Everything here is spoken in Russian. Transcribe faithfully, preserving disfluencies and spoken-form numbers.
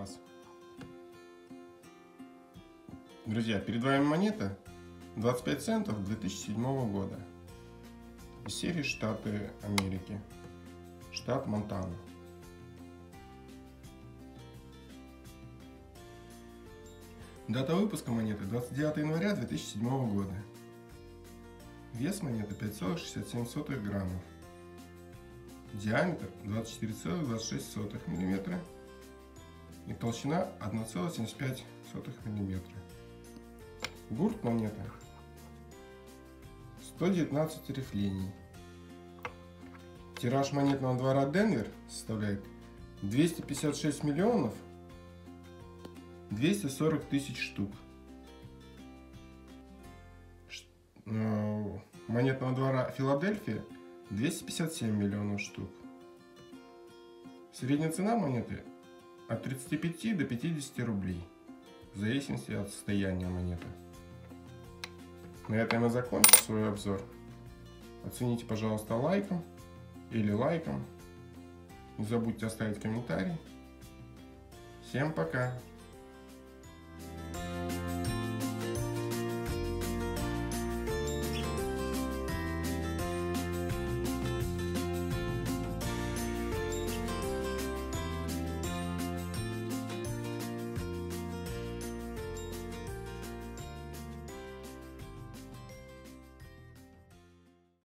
вас. Друзья, перед вами монета двадцать пять центов две тысячи седьмого года из серии Штаты Америки, штат Монтана. Дата выпуска монеты двадцать девятое января две тысячи седьмого года. Вес монеты пять целых шестьдесят семь сотых граммов. Диаметр двадцать четыре целых двадцать шесть сотых миллиметра. И толщина одна целая семьдесят пять сотых миллиметра. Гурт монеты сто девятнадцать рифлений. Тираж монетного двора Денвер составляет двести пятьдесят шесть миллионов двести сорок тысяч штук. Монетного двора Филадельфия двести пятьдесят семь миллионов штук. Средняя цена монеты от тридцати пяти до пятидесяти рублей, в зависимости от состояния монеты. На этом я закончу свой обзор. Оцените, пожалуйста, лайком или лайком. Не забудьте оставить комментарий. Всем пока!